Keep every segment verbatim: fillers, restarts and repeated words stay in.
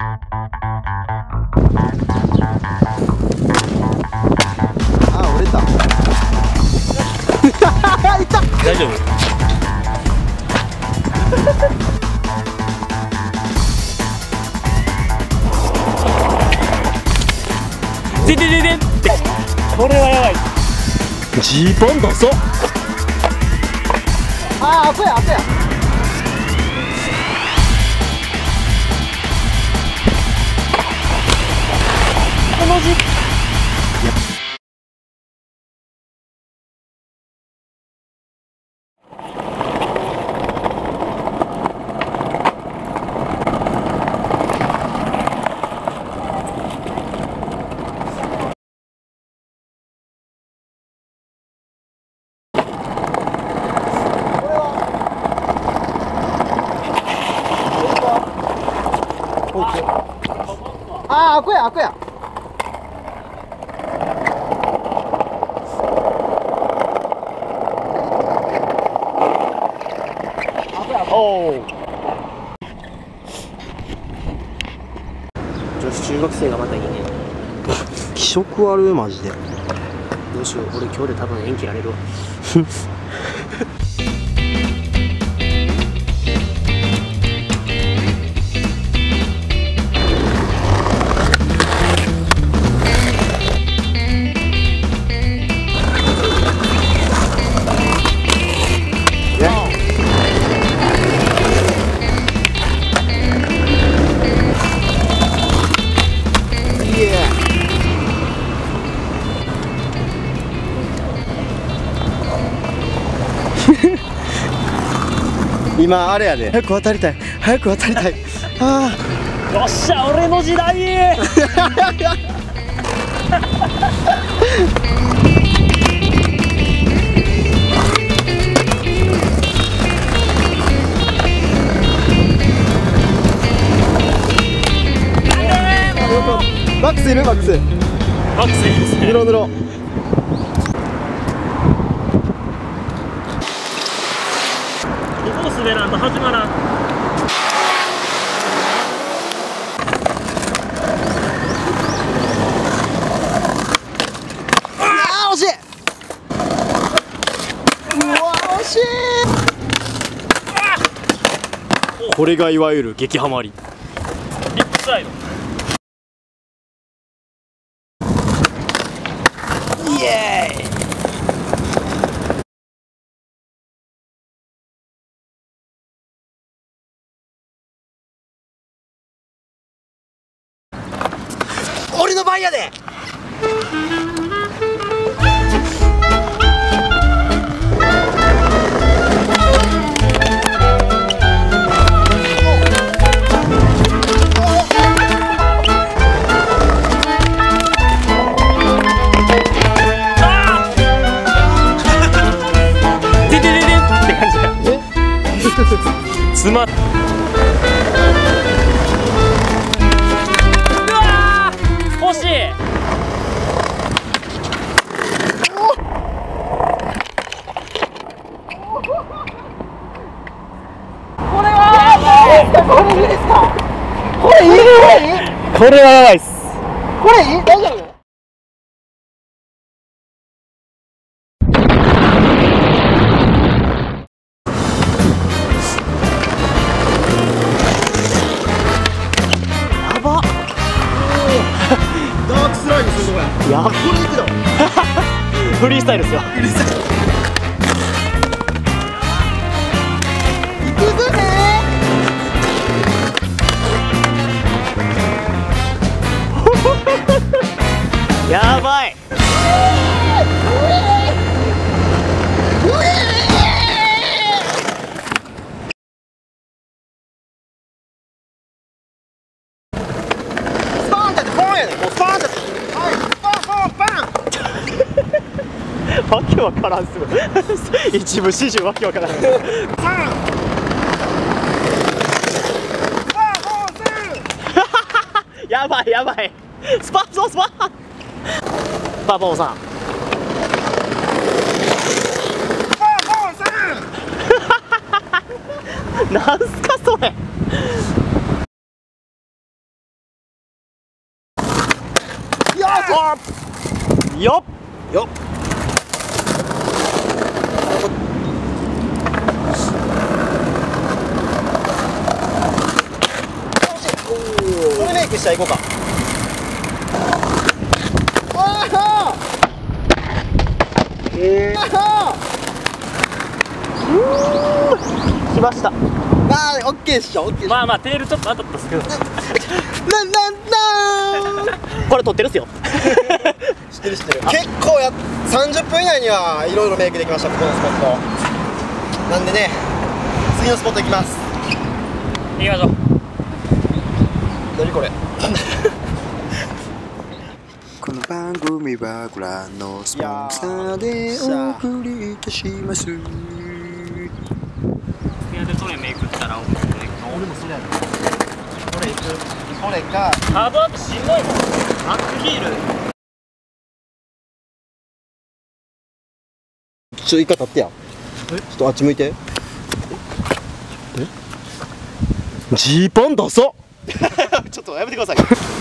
あ、折れた。いた。 大丈夫。ででででってこれはやばい。ジーパン出そう。 ああ、あそやあそや。 この字ああ、あこやあこや。 おお。 女子中学生がまたいいね。 気色悪いマジで。 どうしよう、俺今日で多分縁切られるわ。 今あれやで。早く渡りたい。早く渡りたい。あよっしゃ、俺の時代。 あ。バックスいるバックス。 バックスいいですね。 ぬろぬろ。 どう滑らんと始まらん。 あー惜しい。うわ惜しい。 これがいわゆる激ハマり。リップスライド。 イエーイ。俺の番やで。 ででででって感じだ。つまっ。惜しい。 これはこれいいですか。これいいこれいいこれはやばいっす。 これいい大丈夫。やば。ダークスライドするとこや。 やば。 これいくだ。 フリースタイルですよ。 うるさい。行くぞね。 やばい。 スパーンってボンやね。もうスパーンって。はい。スパーンバンバン。 わけわからんっすよ。一部始終わけわからん。やばいやばい。スパッゾスパッ。バボーさん。なんすかそれ。 かよっよっ。これメイクしたらいこうか。ああ。えー。来ました。ああ、オッケーっしょ、オッケー。 まあまあテールちょっと当たったっすけどなんなんなん。 これ撮ってるっすよ。 知ってる知ってる。結構やさんじゅっぷん以内にはいろいろメイクできました、ここのスポット。なんでね、次のスポット行きます。 行きましょう。 何これ。 この番組はご覧のスポンサーでお送りいたします。 スペアでそれメイクしたら俺もそれやる。これ行く。これか。 ハードアップしんどいもん。バックヒールちょっと一回立ってや。ちょっとあっち向いて。え？ジーパンダサ。ちょっとやめてください。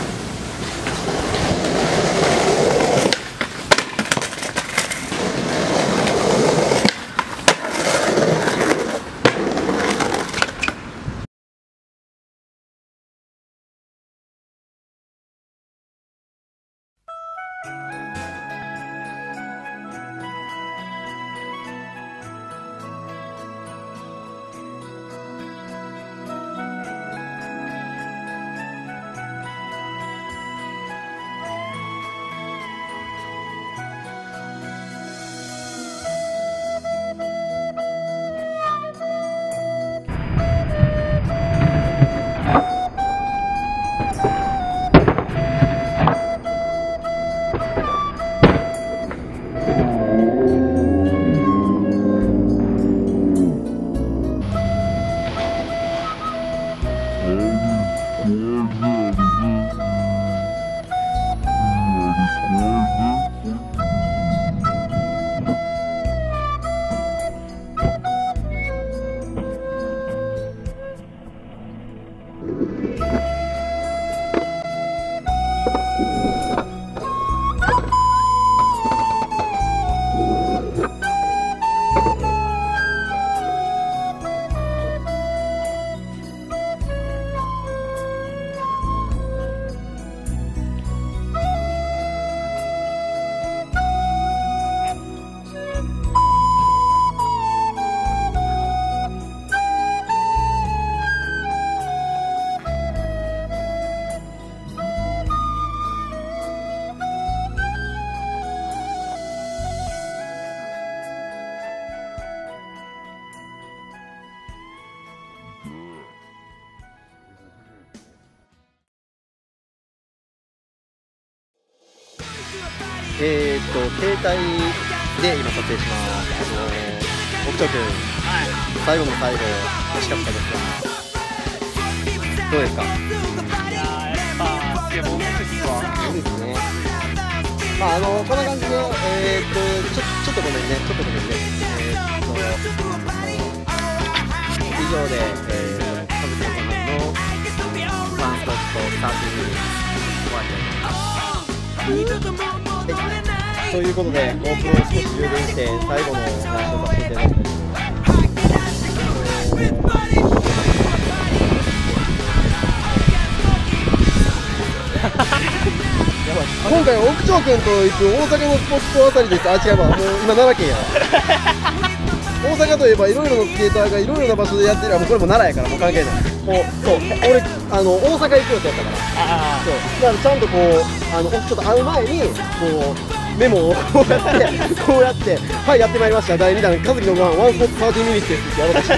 えーっと携帯で今撮影します。あのー、奥長君、最後の最後惜しかったですがどうですか？ いやーやっぱスケボーのですわ。 そうですね。まああのこんな感じでえーっとちょちょっとごめんねちょっとごめんねえーっと以上でえーっとカズキさんのワンストップサーティー終わりたいと思います。ということで GoPro を少し充電して最後の話をさせていただきたいと思います。今回奥長君と行く大阪のスポットあたりです。あ、違うわ、もう今奈良県やわ。大阪といえばいろいろなスケーターがいろいろな場所でやってる。もうこれも奈良やからもう関係ない。もうそう俺あの大阪行くよってやったから。そうだからちゃんとこうあのちょっと会う前にこうメモをこうやってこうやってはいやってまいりましただいにだん和樹のご飯ワンスポットサーティーミニッツですってやろうとして。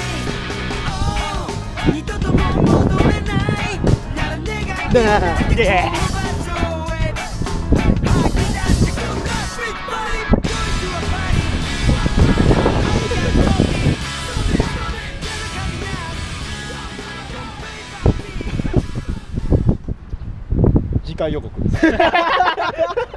で次回予告です。